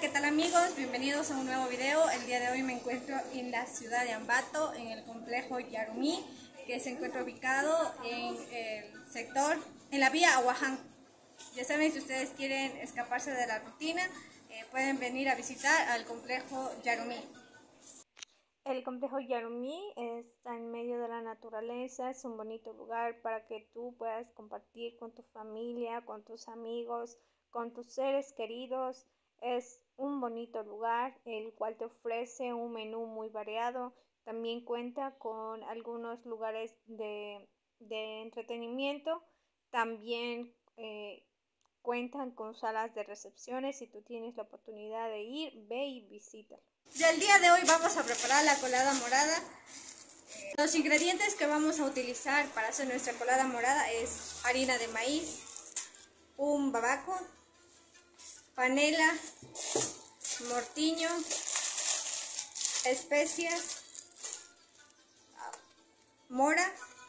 ¿qué tal amigos? Bienvenidos a un nuevo video. El día de hoy me encuentro en la ciudad de Ambato, en el complejo Yarumí, que se encuentra ubicado en el sector, en la vía Aguaján. Ya saben, si ustedes quieren escaparse de la rutina, pueden venir a visitar al complejo Yarumí. El complejo Yarumí está en medio de la naturaleza, es un bonito lugar para que tú puedas compartir con tu familia, con tus amigos, con tus seres queridos. Es un bonito lugar, el cual te ofrece un menú muy variado. También cuenta con algunos lugares de entretenimiento. También cuentan con salas de recepciones. Si tú tienes la oportunidad de ir, ve y visítalo. Ya el día de hoy vamos a preparar la colada morada. Los ingredientes que vamos a utilizar para hacer nuestra colada morada es harina de maíz, un babaco, panela, mortiño, especias, mora,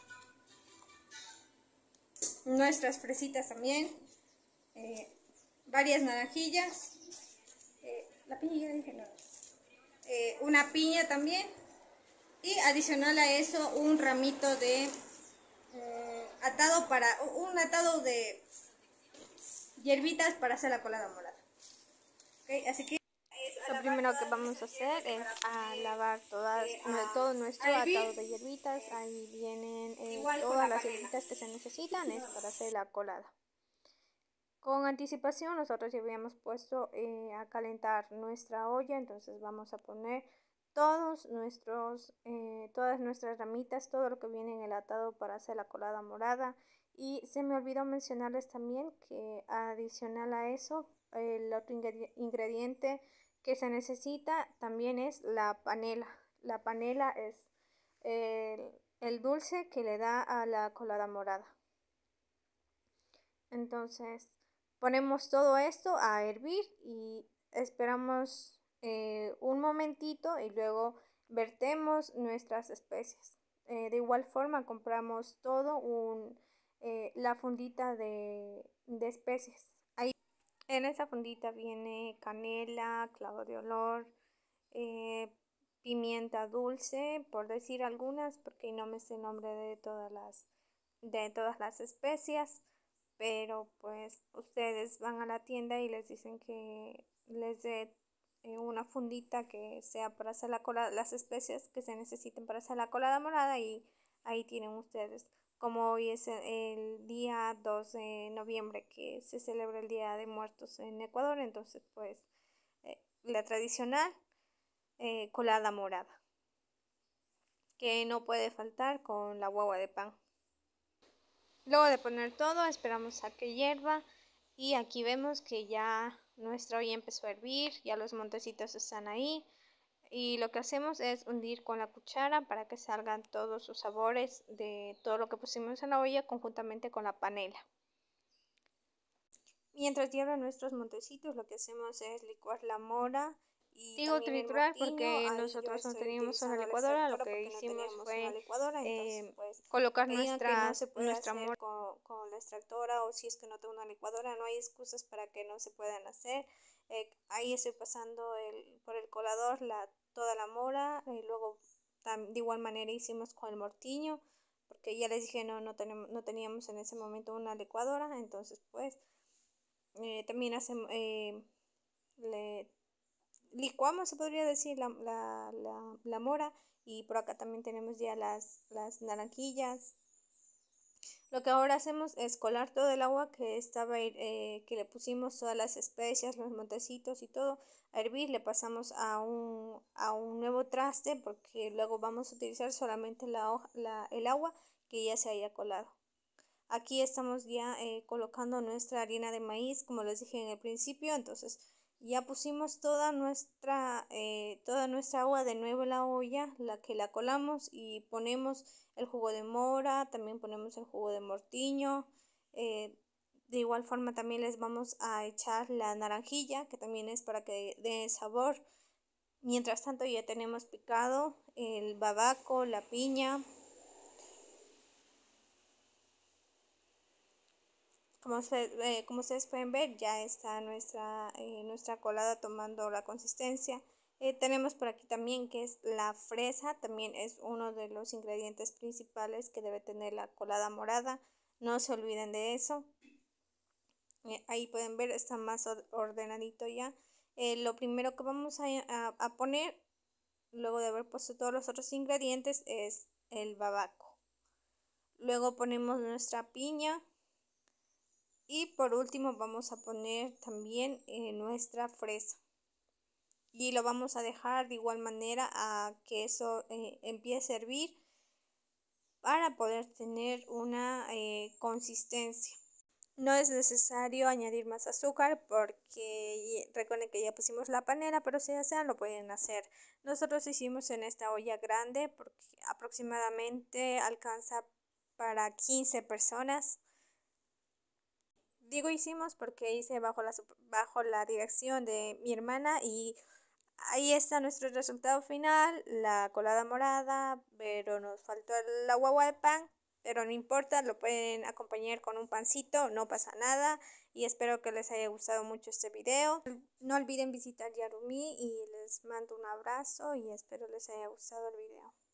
nuestras fresitas también, varias naranjillas, la piña ya dije no, una piña también, y adicional a eso un ramito de un atado de hierbitas para hacer la colada morada. ¿Okay? Así que lo primero que vamos a hacer es lavar todo nuestro atado de hierbitas. Ahí vienen todas las hierbitas que se necesitan para hacer la colada. Con anticipación nosotros ya habíamos puesto a calentar nuestra olla, entonces vamos a poner todas nuestras ramitas, todo lo que viene en el atado para hacer la colada morada. Y se me olvidó mencionarles también que adicional a eso, el otro ingrediente que se necesita también es la panela. La panela es el dulce que le da a la colada morada. Entonces ponemos todo esto a hervir y esperamos un momentito y luego vertemos nuestras especias. De igual forma compramos la fundita de especias. Ahí en esa fundita viene canela, clavo de olor, pimienta dulce, por decir algunas, porque no me sé el nombre de todas las especias. Pero pues ustedes van a la tienda y les dicen que les dé una fundita que sea para hacer las especias que se necesiten para hacer la colada morada, y ahí tienen ustedes. Como hoy es el día 2 de noviembre que se celebra el Día de Muertos en Ecuador, entonces pues la tradicional colada morada, que no puede faltar con la guagua de pan. Luego de poner todo, esperamos a que hierva y aquí vemos que ya nuestra olla empezó a hervir, ya los montecitos están ahí, y lo que hacemos es hundir con la cuchara para que salgan todos sus sabores de todo lo que pusimos en la olla conjuntamente con la panela. Mientras hierven nuestros montecitos, lo que hacemos es licuar la mora. Y digo triturar porque nosotros no teníamos una licuadora, lo que hicimos fue colocar nuestra mora con la extractora, o si es que no tengo una licuadora, no hay excusas para que no se puedan hacer. Ahí estoy pasando por el colador toda la mora, y luego de igual manera hicimos con el mortiño, porque ya les dije no teníamos en ese momento una licuadora, entonces pues también hacemos licuamos, se podría decir, la mora, y por acá también tenemos ya las naranjillas. Lo que ahora hacemos es colar todo el agua que que le pusimos todas las especias, los montecitos y todo a hervir. Le pasamos a un nuevo traste, porque luego vamos a utilizar solamente el agua que ya se haya colado. Aquí estamos ya colocando nuestra harina de maíz, como les dije en el principio. Entonces ya pusimos toda nuestra agua de nuevo en la olla, la colamos, y ponemos el jugo de mora, también ponemos el jugo de mortiño. De igual forma también les vamos a echar la naranjilla, que también es para que dé sabor. Mientras tanto ya tenemos picado el babaco, la piña. Como ustedes pueden ver, ya está nuestra colada tomando la consistencia. Tenemos por aquí también que es la fresa, también es uno de los ingredientes principales que debe tener la colada morada. No se olviden de eso. Ahí pueden ver, está más ordenadito ya. Lo primero que vamos a poner, luego de haber puesto todos los otros ingredientes, es el babaco. Luego ponemos nuestra piña. Y por último vamos a poner también nuestra fresa. Y lo vamos a dejar de igual manera a que eso empiece a hervir para poder tener una consistencia. No es necesario añadir más azúcar porque recuerden que ya pusimos la panela, pero si desean lo pueden hacer. Nosotros hicimos en esta olla grande porque aproximadamente alcanza para 15 personas. Digo hicimos porque hice bajo la dirección de mi hermana y ahí está nuestro resultado final, la colada morada, pero nos faltó la guagua de pan, pero no importa, lo pueden acompañar con un pancito, no pasa nada y espero que les haya gustado mucho este video. No olviden visitar Yarumí y les mando un abrazo y espero les haya gustado el video.